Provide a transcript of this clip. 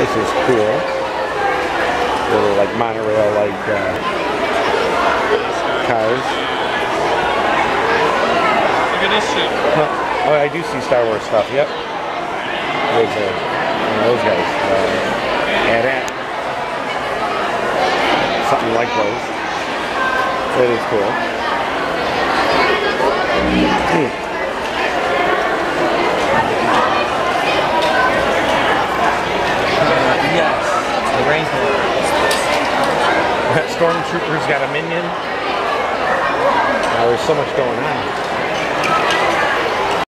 This is cool. Little like monorail like cars. Look at this shit. Oh, I do see Star Wars stuff. Yep. There's one of those guys. AT-AT. Something like those. That is cool. Yes, the rainbow. Stormtrooper's got a minion. There's so much going on.